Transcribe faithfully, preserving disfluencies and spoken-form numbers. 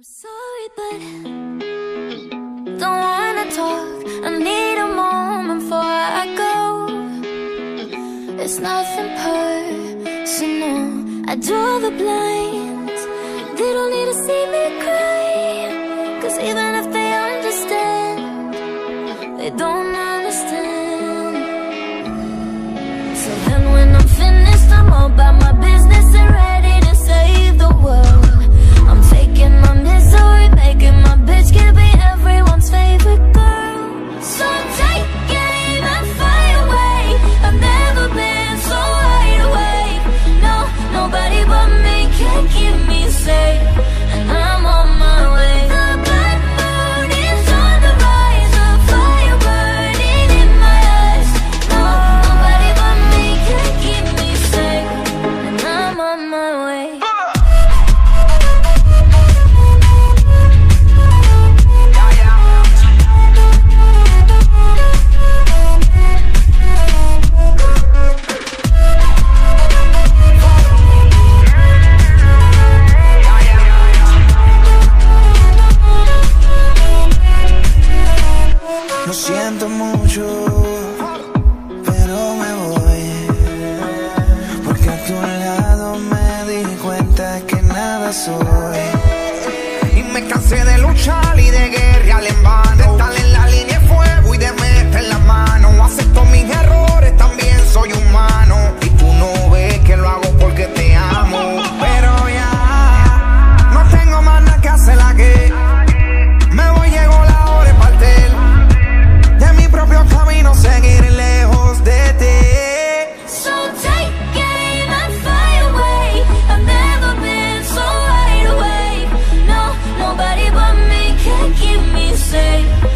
I'm sorry, but don't wanna talk. I need a moment before I go. It's nothing personal. I draw the blinds. They don't need to see me cry, 'cause even if they understand, they don't understand. So then when I'm finished, I'm all about my business and ready to save the world. I'm taking my misery, making my bitch can be everyone's favorite girl. So take aim and fly away. I've never been so wide awake. No, nobody but me can keep me safe, and I'm on my way. The black moon is on the rise, a fire burning in my eyes. No, nobody but me can keep me safe, and I'm on my way. Lo siento mucho, pero me voy, porque a tu lado me di cuenta que nada soy. Y me cansé de luchar y de guerrear en vano, de estar en la línea de fuego y de meter la mano. Acepto mis errores, también soy humano, y tú no ves que lo hago porque te amo. Pero ya no tengo más nada que hacer aquí. Me voy, llegó la hora de partir de mi propio camino, seguir lejos de ti. So take aim and fly away. I've never been so wide awake. No, nobody but me can keep me safe.